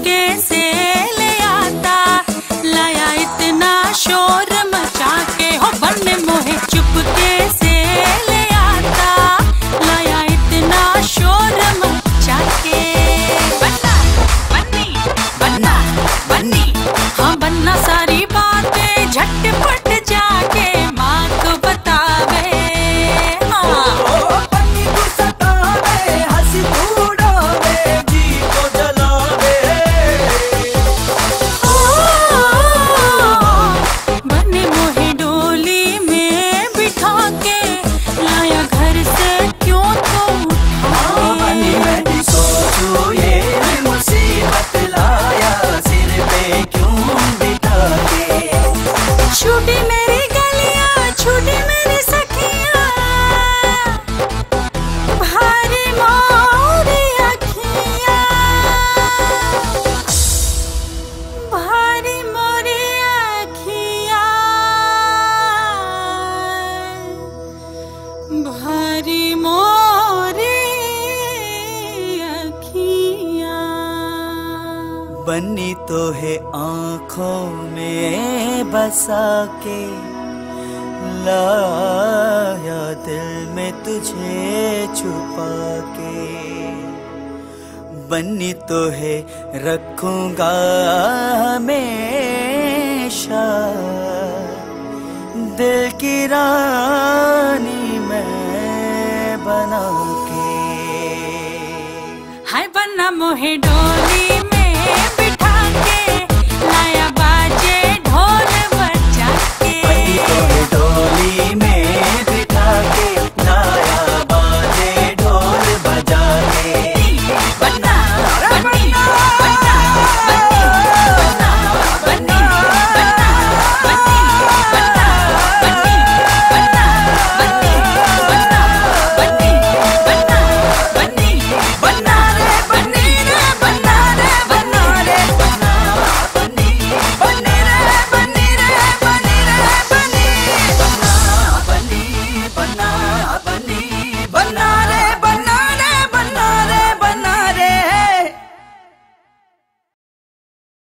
चुपके से ले आता, लाया इतना शोर मचा के हो बन्ने मोहे चुपके से ले आता, लाया इतना शोर मचा के। बन्ना बन्नी बन्ना बन्नी, हाँ बन्ना सारी बातें झटपट जाके माँ को बतावे। बन्नी तू सतावे, हंसी तू उड़ावे, जी को जलावे। बन्ने मोहे डोली में बिठा के लाया घर से क्यों तो उठा। बन्नी मैं भी सोचूं ये मुसीबत लाया सिर पे क्यों बिठा के। छूटी मेरी गलियां, छूटी मेरी सखियां, भारी मोरी अखियां, भारी मोरी अखियां, भारी मोरी अखियां। बन्नी तो है आँखों में बसा के, लाया दिल में तुझे छुपा के। बन्नी तो है रखूंगा हमेशा, दिल की रानी मैं बना के। हाय बन्ना मोहे डोली